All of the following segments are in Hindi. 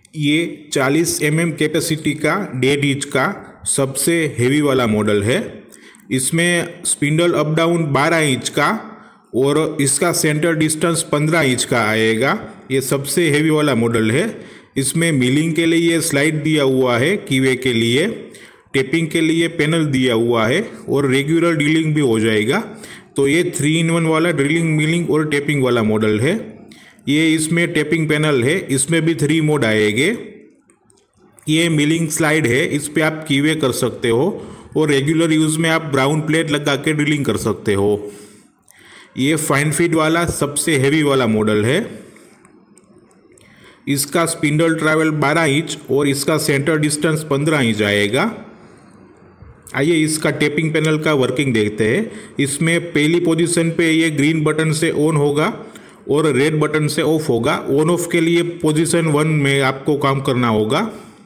ये 40 कैपेसिटी का 1.5 इंच का सबसे हेवी वाला मॉडल है। इसमें स्पिंडल अप डाउन 12 इंच का और इसका सेंटर डिस्टेंस 15 इंच का आएगा। ये सबसे हेवी वाला मॉडल है। इसमें मिलिंग के लिए स्लाइड दिया हुआ है, कीवे के लिए, टेपिंग के लिए पैनल दिया हुआ है और रेगुलर ड्रिलिंग भी हो जाएगा। तो ये 3-in-1 वाला ड्रिलिंग, मिलिंग और टेपिंग वाला मॉडल है। ये इसमें टेपिंग पैनल है, इसमें भी 3 मोड आएंगे। ये मिलिंग स्लाइड है, इस पे आप कीवे कर सकते हो और रेगुलर यूज़ में आप ब्राउन प्लेट लगा के ड्रिलिंग कर सकते हो। ये फाइन फीड वाला सबसे हेवी वाला मॉडल है। इसका स्पिंडल ट्रैवल 12 इंच और इसका सेंटर डिस्टेंस 15 इंच आएगा। आइए इसका टेपिंग पैनल का वर्किंग देखते हैं। इसमें पहली पोजीशन पे ये ग्रीन बटन से ऑन होगा और रेड बटन से ऑफ होगा। ऑन ऑफ के लिए पोजीशन 1 में आपको काम करना होगा।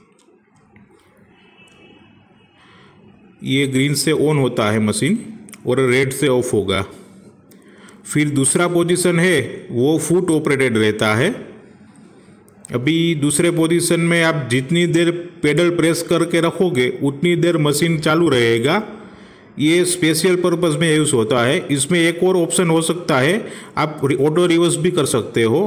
ये ग्रीन से ऑन होता है मशीन और रेड से ऑफ होगा। फिर दूसरा पोजीशन है वो फुट ऑपरेटेड रहता है। अभी दूसरे पोजीशन में आप जितनी देर पेडल प्रेस करके रखोगे उतनी देर मशीन चालू रहेगा। ये स्पेशल पर्पस में यूज़ होता है। इसमें एक और ऑप्शन हो सकता है, आप ऑटो रिवर्स भी कर सकते हो।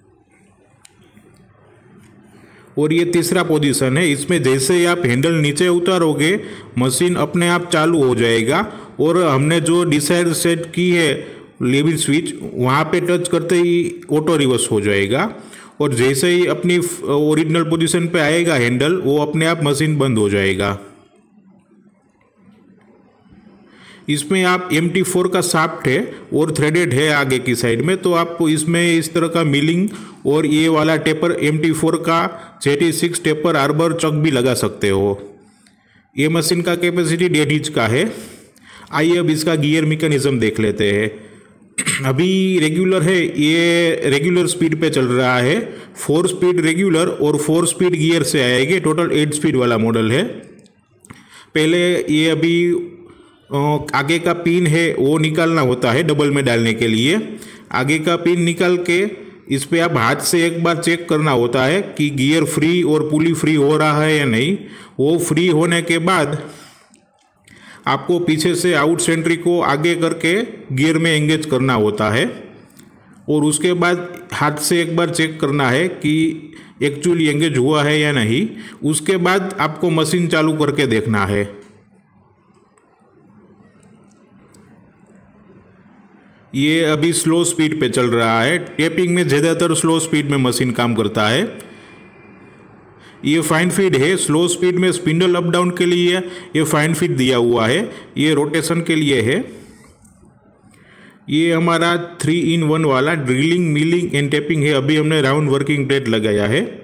और ये तीसरा पोजीशन है, इसमें जैसे ही आप हैंडल नीचे उतारोगे मशीन अपने आप चालू हो जाएगा और हमने जो डिसाइड सेट की है लेवल स्विच, वहाँ पे टच करते ही ऑटो रिवर्स हो जाएगा। और जैसे ही अपनी ओरिजिनल पोजीशन पे आएगा हैंडल, वो अपने आप मशीन बंद हो जाएगा। इसमें आप MT4 का शाफ्ट है और थ्रेडेड है आगे की साइड में, तो आप इसमें इस तरह का मिलिंग और ये वाला टेपर MT4 का Z6 टेपर आर्बर चक भी लगा सकते हो। ये मशीन का कैपेसिटी 1.5 इंच का है। आइए अब इसका गियर मैकेनिज्म देख लेते हैं। अभी रेगुलर है, ये रेगुलर स्पीड पे चल रहा है। 4 स्पीड रेगुलर और 4 स्पीड गियर से आएंगे। टोटल 8 स्पीड वाला मॉडल है। पहले ये अभी आगे का पिन है वो निकालना होता है डबल में डालने के लिए। आगे का पिन निकाल के इस पे आप हाथ से एक बार चेक करना होता है कि गियर फ्री और पुली फ्री हो रहा है या नहीं। वो फ्री होने के बाद आपको पीछे से आउट सेंट्री को आगे करके गियर में एंगेज करना होता है और उसके बाद हाथ से एक बार चेक करना है कि एक्चुअली एंगेज हुआ है या नहीं। उसके बाद आपको मशीन चालू करके देखना है। ये अभी स्लो स्पीड पे चल रहा है। टेपिंग में ज़्यादातर स्लो स्पीड में मशीन काम करता है। ये फाइन फीड है। स्लो स्पीड में स्पिंडल अप डाउन के लिए ये फाइन फीड दिया हुआ है। ये रोटेशन के लिए है। ये हमारा 3-in-1 वाला ड्रिलिंग, मिलिंग एंड टेपिंग है। अभी हमने राउंड वर्किंग प्लेट लगाया है।